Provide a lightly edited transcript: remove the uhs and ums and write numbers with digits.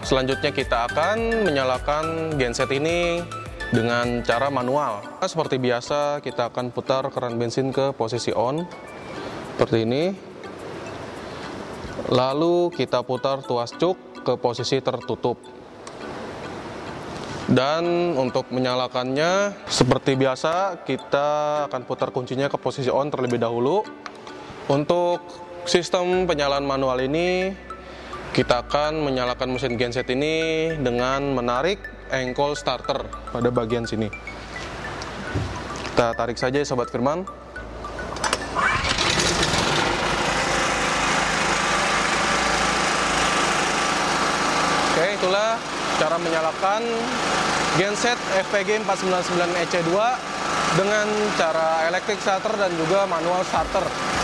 Selanjutnya kita akan menyalakan genset ini dengan cara manual. Seperti biasa kita akan putar keran bensin ke posisi on seperti ini. Lalu kita putar tuas cuk ke posisi tertutup. Dan untuk menyalakannya seperti biasa kita akan putar kuncinya ke posisi on terlebih dahulu. Untuk sistem penyalaan manual ini kita akan menyalakan mesin genset ini dengan menarik engkol starter pada bagian sini. Kita tarik saja ya Sobat Firman. Oke, itulah cara menyalakan genset FPG 499 EC2 dengan cara electric starter dan juga manual starter.